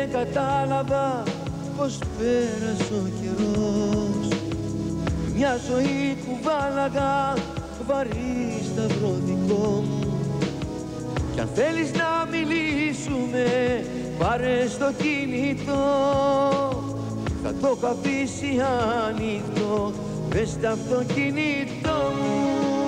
κατάλαβα πως πέρασε ο καιρός. Μια ζωή κουβάλαγα βαρύ σταυρό δικό μου. Κι αν θέλεις να μιλήσουμε, πάρε στο κινητό. Θα το έχω αφήσει ανοιχτό μες στο αυτοκίνητό μου.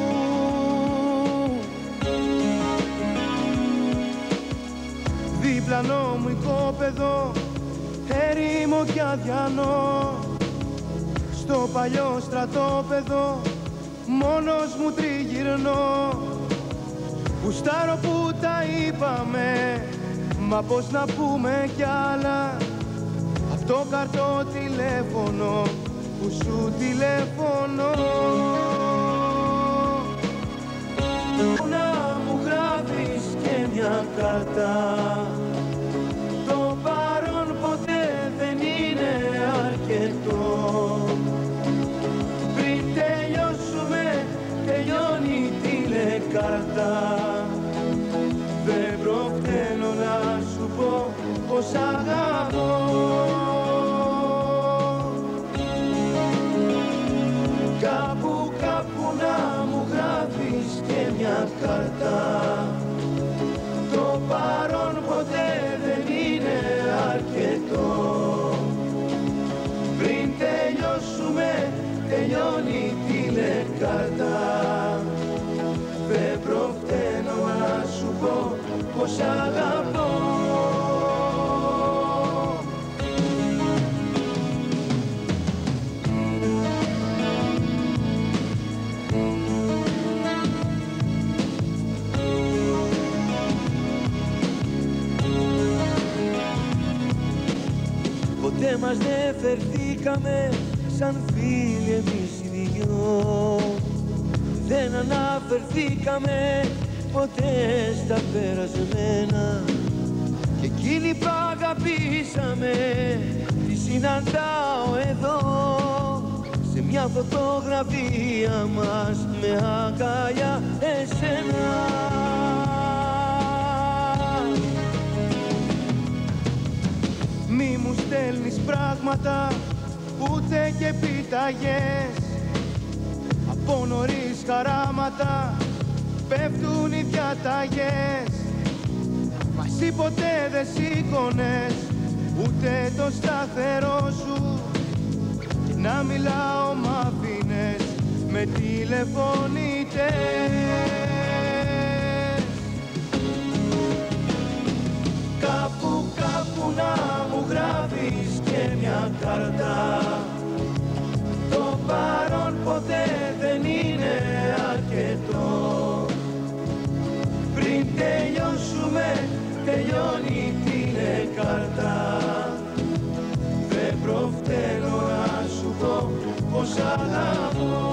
Διπλανό μου οικόπεδο, έρημο κι αδιανό. Στο παλιό στρατόπεδο, μόνος μου τριγυρνώ. Γουστάρω που τα είπαμε, μα πώς να πούμε κι άλλα. Απ' το καρτό τηλέφωνο που σου τηλεφωνώ. Να μου γράφεις και μια κάρτα. Το παρόν ποτέ δεν είναι αρκετό. Πριν τελειώσουμε, τελειώνει η τηλεκάρτα. Δεν προφταίνω να σου πω πως αγαπώ. Κάπου να μου γράφεις και μια κάρτα. Το παρόν ποτέ δεν είναι αρκετό. Πριν τελειώσουμε, τελειώνει η τηλεκάρτα. Δεν προφταίνω να σου πω πως αγαπώ. Ποτέ μας δεν φερθήκαμε σαν φίλοι εμείς οι δυο. Δεν αναφερθήκαμε ποτέ στα περασμένα. Και εκείνη που αγαπήσαμε τη συναντάω εδώ, σε μια φωτογραφία μας με αγκαλιά εσένα. Μη μου στέλνεις πράγματα, ούτε και επιταγές. Από νωρίς χαράματα πέφτουν οι διαταγές. Μα εσύ ποτέ δεν σήκωνες ούτε το σταθερό σου. Και να μιλάω μ' αφήνες με τηλεφωνητές. Κάπου να μου γράφεις και μια κάρτα. Το παρόν ποτέ δεν είναι αρκετό. Πριν τελειώσουμε, τελειώνει η τηλεκάρτα. Δεν προφταίνω να σου πω πως αγαπώ.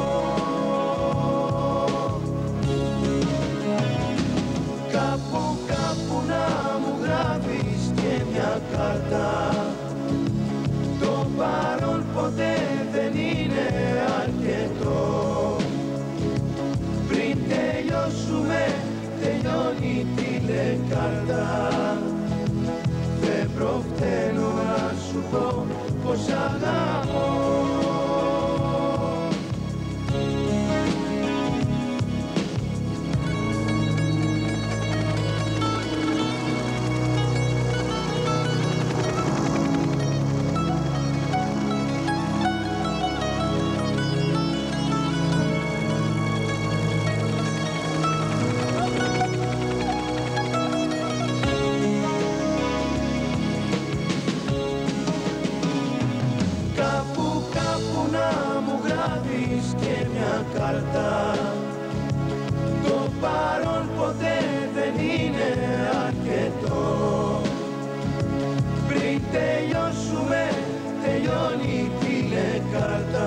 Κάπου να μου γράφεις και μια κάρτα. Το παρόν ποτέ δεν είναι αρκετό. Πριν τελειώσουμε, τελειώνει η τηλεκάρτα. Δεν προφταίνω να σου πω πως αγαπώ. Και μια κάρτα. Το παρόν ποτέ δεν είναι αρκετό. Πριν τελειώσουμε, τελειώνει η τηλεκάρτα.